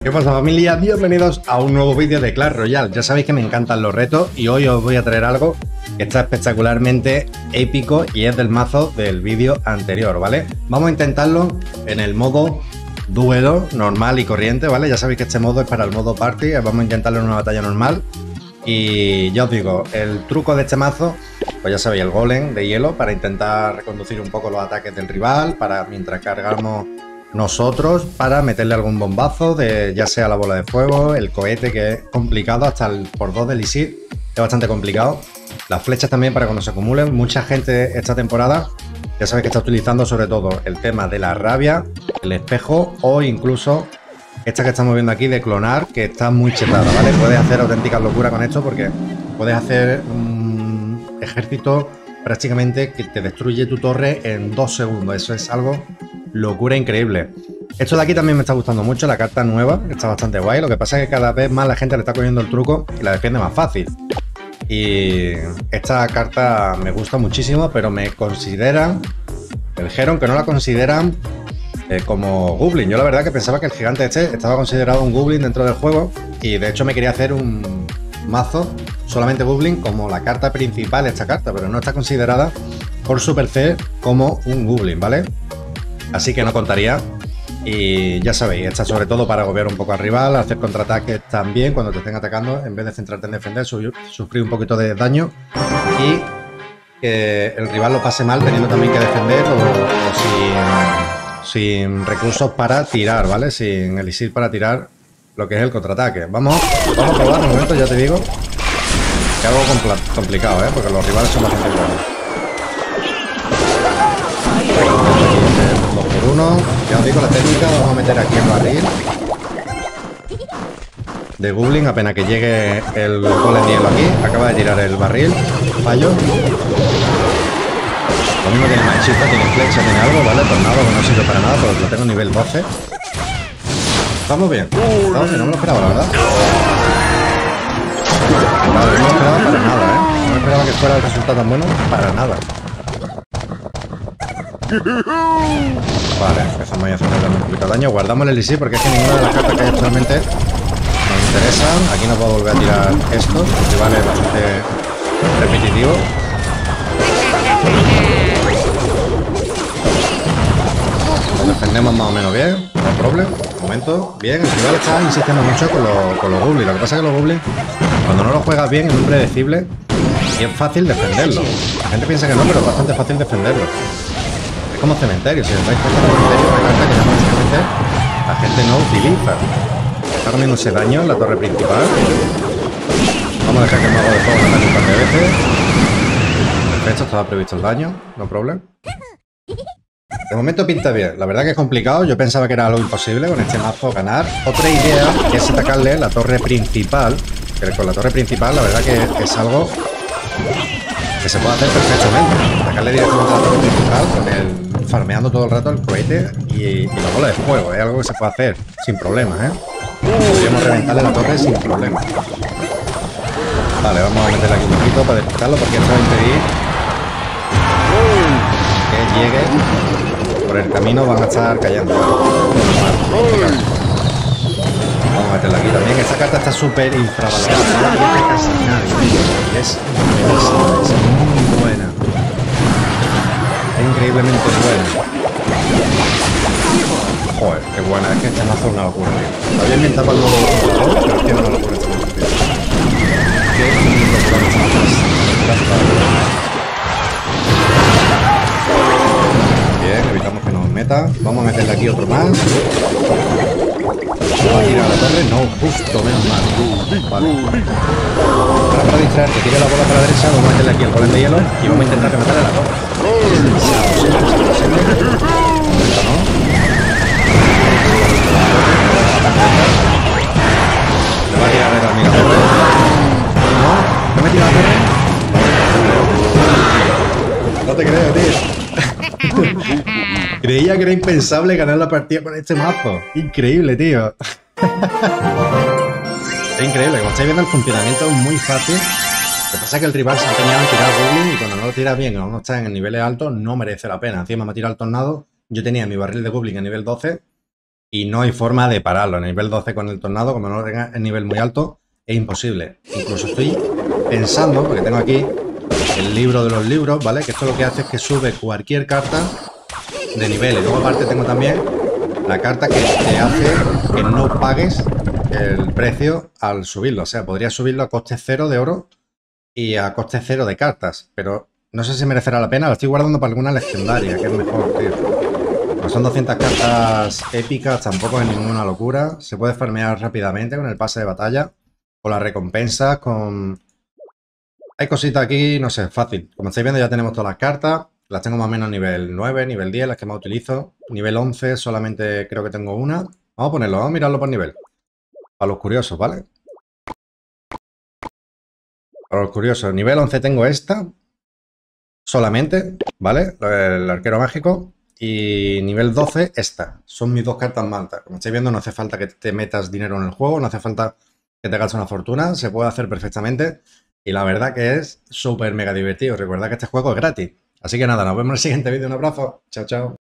¿Qué pasa, familia? Bienvenidos a un nuevo vídeo de Clash Royale. Ya sabéis que me encantan los retos y hoy os voy a traer algo que está espectacularmente épico y es del mazo del vídeo anterior, ¿vale? Vamos a intentarlo en el modo duelo normal y corriente, ¿vale? Ya sabéis que este modo es para el modo party, vamos a intentarlo en una batalla normal. Y ya os digo, el truco de este mazo, pues ya sabéis, el golem de hielo para intentar reconducir un poco los ataques del rival, para mientras cargamos nosotros, para meterle algún bombazo, de ya sea la bola de fuego, el cohete, que es complicado, hasta el por 2 del Isir es bastante complicado. Las flechas también para cuando se acumulen. Mucha gente esta temporada, ya sabéis que está utilizando sobre todo el tema de la rabia, el espejo o incluso esta que estamos viendo aquí de clonar, que está muy chetada, ¿vale? Puedes hacer auténticas locuras con esto porque puedes hacer un ejército prácticamente que te destruye tu torre en 2 segundos. Eso es algo locura increíble. Esto de aquí también me está gustando mucho, la carta nueva, está bastante guay. Lo que pasa es que cada vez más la gente le está cogiendo el truco y la defiende más fácil. Y esta carta me gusta muchísimo, pero me consideran, me dijeron que no la consideran como Goblin. Yo la verdad que pensaba que el gigante este estaba considerado un Goblin dentro del juego y de hecho me quería hacer un mazo solamente Goblin como la carta principal, esta carta, pero no está considerada por Supercell como un Goblin, ¿vale? Así que no contaría. Y ya sabéis, está sobre todo para agobiar un poco al rival, hacer contraataques también cuando te estén atacando, en vez de centrarte en defender, sufrir un poquito de daño y que el rival lo pase mal teniendo también que defender o sin recursos para tirar, ¿vale? Sin elixir para tirar lo que es el contraataque. Vamos a probar de momento, ya te digo, que es algo complicado, ¿eh? Porque los rivales son bastante buenos. 2 por 1. Ya os digo la técnica, vamos a meter aquí el barril de Goblin apenas que llegue el golem de hielo aquí. Acaba de tirar el barril, fallo. Lo mismo tiene machista, tiene flecha, tiene algo, ¿vale? Tornado que no sirve para nada, pero lo tengo nivel 12. Estamos bien, no me lo esperaba, la verdad. Vale, no me lo esperaba para nada, ¿eh? No me esperaba que fuera el resultado tan bueno para nada. Vale, empezamos a hacerle un poquito de daño. Guardamos el elixir porque es que ninguna de las cartas que hay actualmente nos interesan. Aquí no puedo volver a tirar esto, porque vale bastante repetitivo. Lo defendemos más o menos bien, no hay problema. De momento, bien. El rival está insistiendo mucho con los goblins. Lo que pasa es que los goblins, cuando no los juegas bien, es muy predecible y es fácil defenderlo. La gente piensa que no, pero es bastante fácil defenderlo. Es como cementerio. Si os dais cuenta, el cementerio es una carta que ya básicamente la gente no utiliza. Está comiéndose daño en la torre principal. Vamos a dejar que el mago de fuego me ataque un par de veces. Perfecto, estaba previsto el daño, no problema. De momento pinta bien, la verdad que es complicado, yo pensaba que era algo imposible con este mazo ganar. Otra idea es atacarle la torre principal, que con la torre principal la verdad que es algo que se puede hacer perfectamente. Atacarle directamente a la torre principal con el farmeando todo el rato el cohete y la bola de fuego, es algo que se puede hacer sin problemas, ¿eh? Podríamos reventarle la torre sin problemas. Vale, vamos a meterle aquí un poquito para despistarlo porque esto va a impedir que llegue por el camino, van a estar cayendo. Vamos a meterla aquí también. Esta carta está súper infravalorada, no la tiene casi nadie. Y es muy buena. Es increíblemente buena. Joder, qué buena. Es que este mazo es una locura, tío. Lo había inventado para el nuevo jugador, pero es que es una locura este mazo, tío. Qué locura este mazo. Bien, evitamos que nos meta. Vamos a meterle aquí otro más. Vamos a tirar a la torre. No, justo, menos mal. Vale. Ahora para distraer, que tire la bola para la derecha, vamos a meterle aquí el golem de hielo y vamos a intentar rematarle a la torre. Le va a tirar a la torre. No me tira la torre. No te creo, tío. Creía que era impensable ganar la partida con este mazo. Increíble, tío. Es increíble. Como estáis viendo, el funcionamiento es muy fácil. Lo que pasa es que el rival se ha empeñado en tirar Goblin y cuando no lo tira bien, cuando no está en niveles altos, no merece la pena. Encima me ha tirado el tornado. Yo tenía mi barril de Goblin a nivel 12 y no hay forma de pararlo. En el nivel 12 con el tornado, como no lo tenga en nivel muy alto, es imposible. Incluso estoy pensando, porque tengo aquí el libro de los libros, ¿vale? Que esto lo que hace es que sube cualquier carta de nivel. Y luego aparte tengo también la carta que te hace que no pagues el precio al subirlo. O sea, podría subirlo a coste 0 de oro y a coste 0 de cartas. Pero no sé si merecerá la pena. Lo estoy guardando para alguna legendaria, que es mejor, tío. Pues son 200 cartas épicas, tampoco es ninguna locura. Se puede farmear rápidamente con el pase de batalla, con las recompensas, con... Hay cositas aquí, no sé, fácil. Como estáis viendo ya tenemos todas las cartas. Las tengo más o menos nivel 9, nivel 10, las que más utilizo. Nivel 11 solamente creo que tengo una. Vamos a ponerlo, vamos a mirarlo por nivel. Para los curiosos, ¿vale? Para los curiosos, nivel 11 tengo esta. Solamente, ¿vale? El arquero mágico. Y nivel 12, esta. Son mis dos cartas más altas. Como estáis viendo, no hace falta que te metas dinero en el juego, no hace falta que te gastes una fortuna, se puede hacer perfectamente. Y la verdad que es súper mega divertido. Recuerda que este juego es gratis. Así que nada, nos vemos en el siguiente vídeo. Un abrazo. Chao, chao.